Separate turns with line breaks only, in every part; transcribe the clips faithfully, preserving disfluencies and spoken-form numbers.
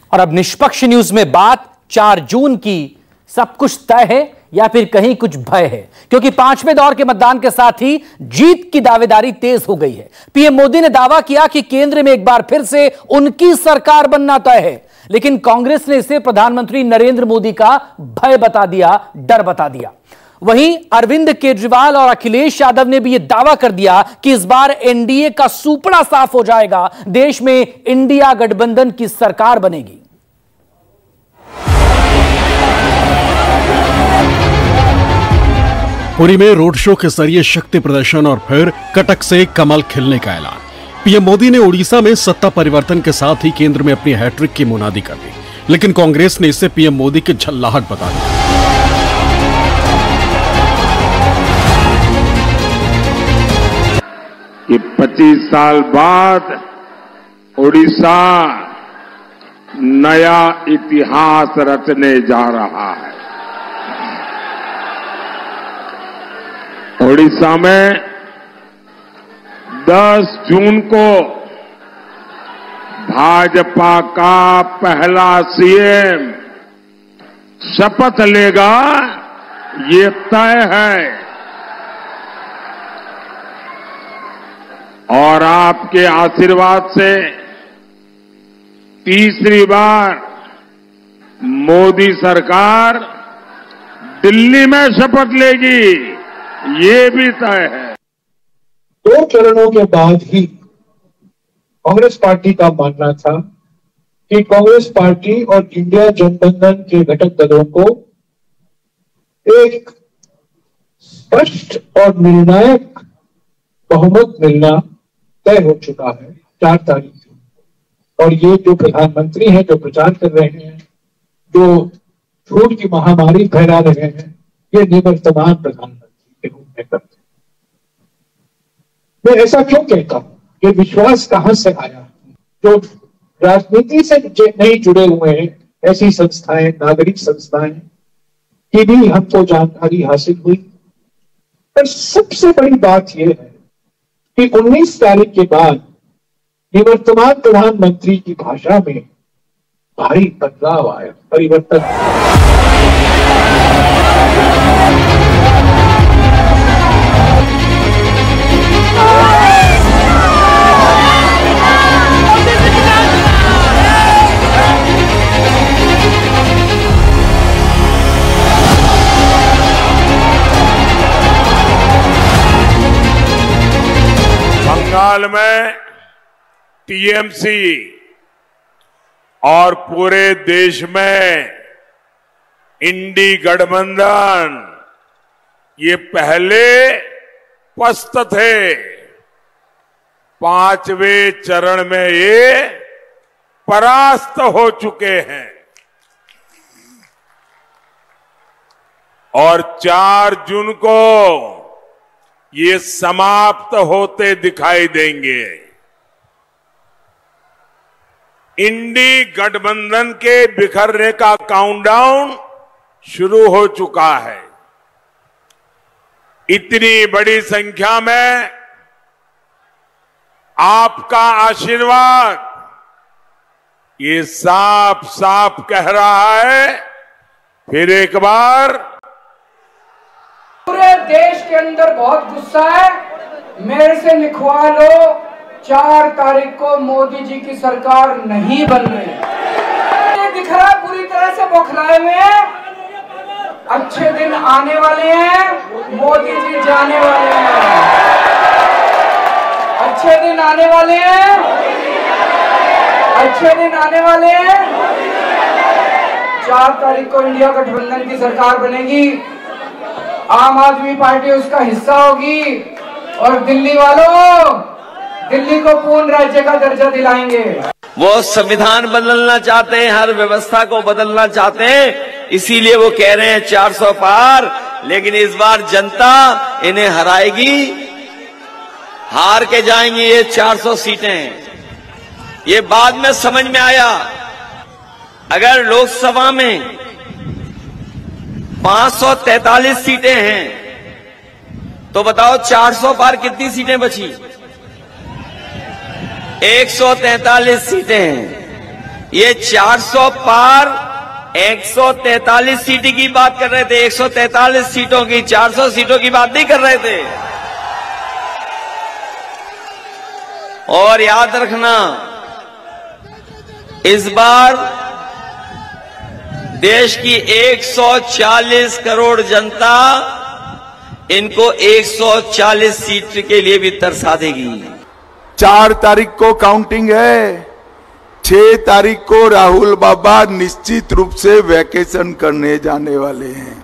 और अब निष्पक्ष न्यूज में बात चार जून की सब कुछ तय है या फिर कहीं कुछ भय है, क्योंकि पांचवें दौर के मतदान के साथ ही जीत की दावेदारी तेज हो गई है। पीएम मोदी ने दावा किया कि केंद्र में एक बार फिर से उनकी सरकार बनना तय है, लेकिन कांग्रेस ने इसे प्रधानमंत्री नरेंद्र मोदी का भय बता दिया, डर बता दिया। वहीं अरविंद केजरीवाल और अखिलेश यादव ने भी यह दावा कर दिया कि इस बार एनडीए का सूपड़ा साफ हो जाएगा, देश में इंडिया गठबंधन की सरकार बनेगी।
पुरी में रोड शो के जरिए शक्ति प्रदर्शन और फिर कटक से कमल खिलने का ऐलान। पीएम मोदी ने उड़ीसा में सत्ता परिवर्तन के साथ ही केंद्र में अपनी हैट्रिक की मुनादी कर दी, लेकिन कांग्रेस ने इसे पीएम मोदी की झल्लाहट बता दी।
कि पच्चीस साल बाद उड़ीसा नया इतिहास रचने जा रहा है। उड़ीसा में दस जून को भाजपा का पहला सीएम शपथ लेगा, ये तय है। और आपके आशीर्वाद से तीसरी बार मोदी सरकार दिल्ली में शपथ लेगी, ये भी तय है।
दो चरणों के बाद ही कांग्रेस पार्टी का मानना था कि कांग्रेस पार्टी और इंडिया गठबंधन के घटक दलों को एक स्पष्ट और निर्णायक बहुमत मिलना तय हो चुका है चार तारीख को। और ये जो प्रधानमंत्री हैं, जो प्रचार कर रहे हैं, जो झूठ की महामारी फैला रहे हैं, ये निवर्तमान प्रधानमंत्री के रूप में करते हैं। मैं ऐसा क्यों कहता हूं? ये विश्वास कहां से आया? जो राजनीति से नहीं जुड़े हुए हैं, ऐसी संस्थाएं, नागरिक संस्थाएं की भी हमको जानकारी हासिल हुई। पर सबसे बड़ी बात यह है कि उन्नीस तारीख के बाद निवर्तमान प्रधानमंत्री की भाषा में भारी बदलाव आया, परिवर्तन आया।
बंगाल में टीएमसी और पूरे देश में इंडी गठबंधन ये पहले पस्त थे, पांचवें चरण में ये परास्त हो चुके हैं और चार जून को ये समाप्त होते दिखाई देंगे। इंडी गठबंधन के बिखरने का काउंटडाउन शुरू हो चुका है। इतनी बड़ी संख्या में आपका आशीर्वाद ये साफ साफ कह रहा है, फिर एक बार
पूरे देश के अंदर बहुत गुस्सा है, मेरे से लिखवा लो, चार तारीख को मोदी जी की सरकार नहीं बन रही। ये दिख रहा है पूरी तरह से बौखलाए हुए हैं। अच्छे दिन आने वाले हैं, मोदी जी जाने वाले हैं। अच्छे दिन आने वाले हैं, अच्छे दिन आने वाले हैं। चार तारीख को इंडिया गठबंधन की सरकार बनेगी, आम आदमी पार्टी उसका हिस्सा होगी और दिल्ली वालों, दिल्ली को पूर्ण राज्य का दर्जा दिलाएंगे।
वो संविधान बदलना चाहते हैं, हर व्यवस्था को बदलना चाहते हैं, इसीलिए वो कह रहे हैं चार सौ पार। लेकिन इस बार जनता इन्हें हराएगी, हार के जाएंगे ये चार सौ सीटें। ये बाद में समझ में आया, अगर लोकसभा में पांच सौ तैतालीस सीटें हैं तो बताओ चार सौ पार कितनी सीटें बची? एक सौ तैतालीस सीटें हैं। ये चार सौ पार एक सौ तैंतालीस सीट की बात कर रहे थे, एक सौ तैंतालीस सीटों की, चार सौ सीटों की बात नहीं कर रहे थे। और याद रखना, इस बार देश की एक सौ चालीस करोड़ जनता इनको एक सौ चालीस सीट के लिए भी तरसा देगी।
चार तारीख को काउंटिंग है, छह तारीख को राहुल बाबा निश्चित रूप से वैकेशन करने जाने वाले हैं।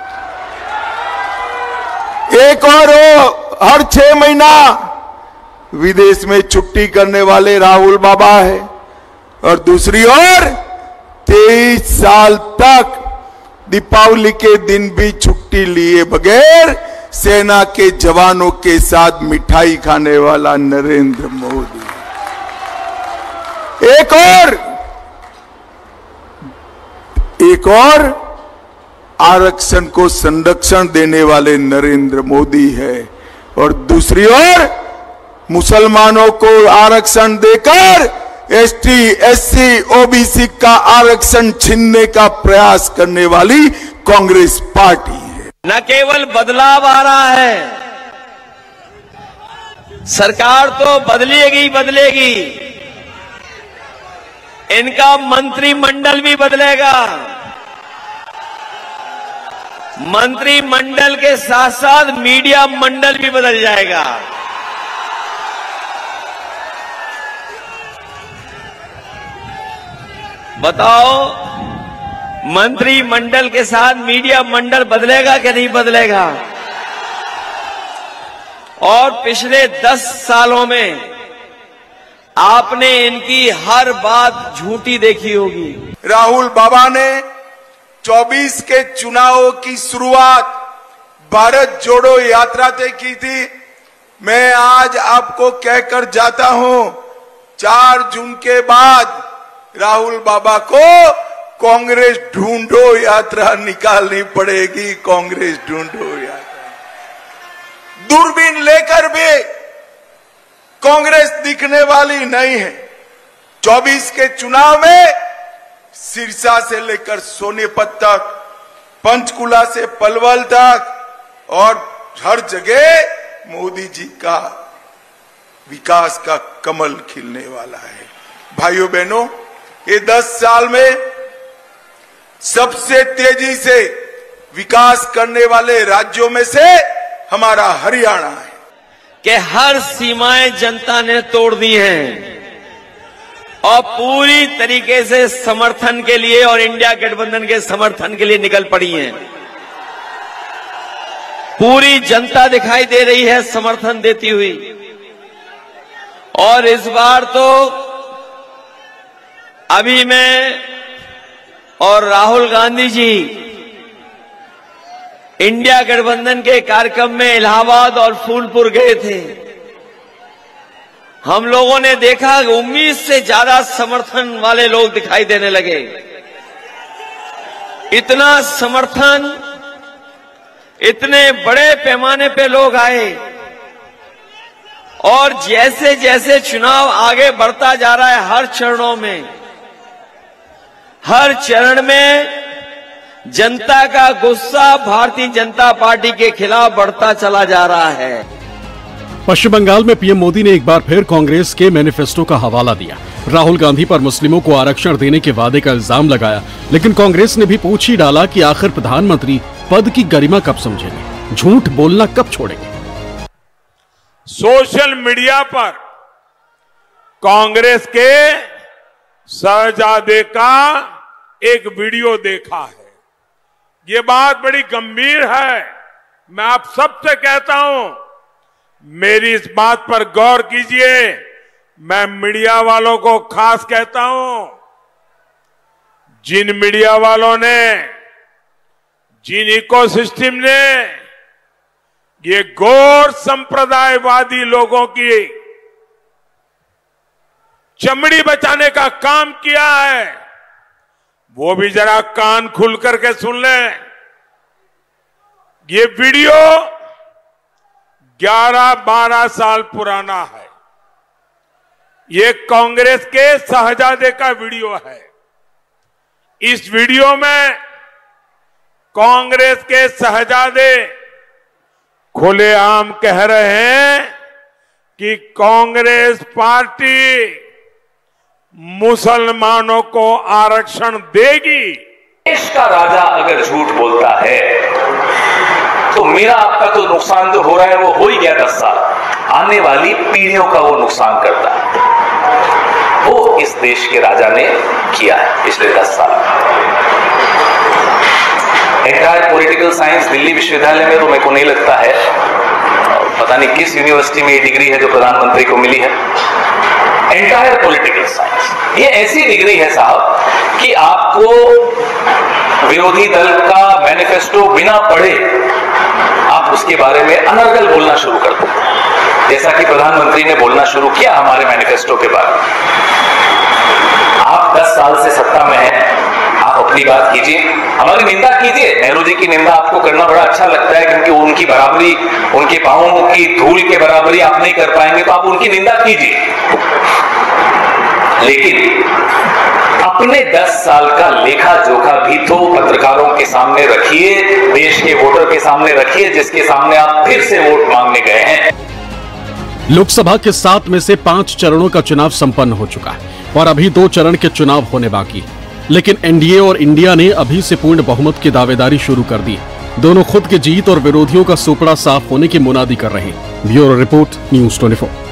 एक और हो, हर छह महीना विदेश में छुट्टी करने वाले राहुल बाबा है, और दूसरी ओर तेईस साल तक दीपावली के दिन भी छुट्टी लिए बगैर सेना के जवानों के साथ मिठाई खाने वाला नरेंद्र मोदी। एक और एक और आरक्षण को संरक्षण देने वाले नरेंद्र मोदी है, और दूसरी ओर मुसलमानों को आरक्षण देकर एसटी, एससी, ओबीसी का आरक्षण छीनने का प्रयास करने वाली कांग्रेस पार्टी है।
न केवल बदलाव आ रहा है, सरकार तो बदलेगी बदलेगी, इनका मंत्रिमंडल भी बदलेगा। मंत्रिमंडल के साथ साथ मीडिया मंडल भी बदल जाएगा। बताओ, मंत्रिमंडल के साथ मीडिया मंडल बदलेगा कि नहीं बदलेगा? और पिछले दस सालों में आपने इनकी हर बात झूठी देखी होगी।
राहुल बाबा ने चौबीस के चुनावों की शुरुआत भारत जोड़ो यात्रा से की थी। मैं आज आपको कहकर जाता हूं, चार जून के बाद राहुल बाबा को कांग्रेस ढूंढो यात्रा निकालनी पड़ेगी। कांग्रेस ढूंढो यात्रा, दूरबीन लेकर भी कांग्रेस दिखने वाली नहीं है। चौबीस के चुनाव में सिरसा से लेकर सोनीपत तक, पंचकुला से पलवल तक, और हर जगह मोदी जी का विकास का कमल खिलने वाला है। भाइयों बहनों, ये दस साल में सबसे तेजी से विकास करने वाले राज्यों में से हमारा हरियाणा है
कि हर सीमाएं जनता ने तोड़ दी हैं और पूरी तरीके से समर्थन के लिए और इंडिया गठबंधन के समर्थन के लिए निकल पड़ी हैं। पूरी जनता दिखाई दे रही है समर्थन देती हुई। और इस बार तो अभी मैं और राहुल गांधी जी इंडिया गठबंधन के कार्यक्रम में इलाहाबाद और फूलपुर गए थे। हम लोगों ने देखा कि उम्मीद से ज्यादा समर्थन वाले लोग दिखाई देने लगे। इतना समर्थन, इतने बड़े पैमाने पे लोग आए, और जैसे जैसे चुनाव आगे बढ़ता जा रहा है, हर चरणों में हर चरण में जनता का गुस्सा भारतीय जनता पार्टी के खिलाफ बढ़ता चला जा रहा है।
पश्चिम बंगाल में पीएम मोदी ने एक बार फिर कांग्रेस के मैनिफेस्टो का हवाला दिया। राहुल गांधी पर मुस्लिमों को आरक्षण देने के वादे का इल्जाम लगाया, लेकिन कांग्रेस ने भी पूछ ही डाला कि आखिर प्रधानमंत्री पद की गरिमा कब समझेंगे, झूठ बोलना कब छोड़ेंगे।
सोशल मीडिया पर कांग्रेस के शहजादे का एक वीडियो देखा है। ये बात बड़ी गंभीर है। मैं आप सबसे कहता हूं, मेरी इस बात पर गौर कीजिए। मैं मीडिया वालों को खास कहता हूं, जिन मीडिया वालों ने, जिन इकोसिस्टम ने ये गौर संप्रदायवादी लोगों की चमड़ी बचाने का काम किया है, वो भी जरा कान खुल करके सुन लें। ये वीडियो ग्यारह बारह साल पुराना है। ये कांग्रेस के शहजादे का वीडियो है। इस वीडियो में कांग्रेस के शहजादे खुलेआम कह रहे हैं कि कांग्रेस पार्टी मुसलमानों को आरक्षण देगी।
देश का राजा अगर झूठ बोलता है तो मेरा आपका तो नुकसान जो हो रहा है वो हो ही गया दस साल, आने वाली पीढ़ियों का वो नुकसान करता है। वो इस देश के राजा ने किया है पिछले दस साल। एंटायर पॉलिटिकल साइंस दिल्ली विश्वविद्यालय में तो मेरे को नहीं लगता है, पता नहीं किस यूनिवर्सिटी में ये डिग्री है जो प्रधानमंत्री को मिली है, एंटायर पॉलिटिकल साइंस। ये ऐसी डिग्री है साहब कि आपको विरोधी दल का मैनिफेस्टो बिना पढ़े आप उसके बारे में अनर्गल बोलना शुरू कर दो, जैसा कि प्रधानमंत्री ने बोलना शुरू किया हमारे मैनिफेस्टो के बारे में। आप दस साल से सत्ता में हैं, आप अपनी बात कीजिए, हमारी निंदा कीजिए। नेहरू जी की निंदा आपको करना बड़ा अच्छा लगता है क्योंकि उनकी बराबरी, उनके पांवों की धूल के बराबरी आप नहीं कर पाएंगे, तो आप उनकी निंदा कीजिए, लेकिन अपने दस साल का लेखा जोखा भी तो पत्रकारों के सामने रखिए, देश के वोटर के सामने रखिए, जिसके सामने आप फिर से वोट मांगने गए हैं।
लोकसभा के सात में से पांच चरणों का चुनाव संपन्न हो चुका है और अभी दो चरण के चुनाव होने बाकी, लेकिन एनडीए और इंडिया ने अभी से पूर्ण बहुमत की दावेदारी शुरू कर दी। दोनों खुद की जीत और विरोधियों का सुपड़ा साफ होने की मुनादी कर रहे हैं। ब्यूरो रिपोर्ट, न्यूज़ चौबीस।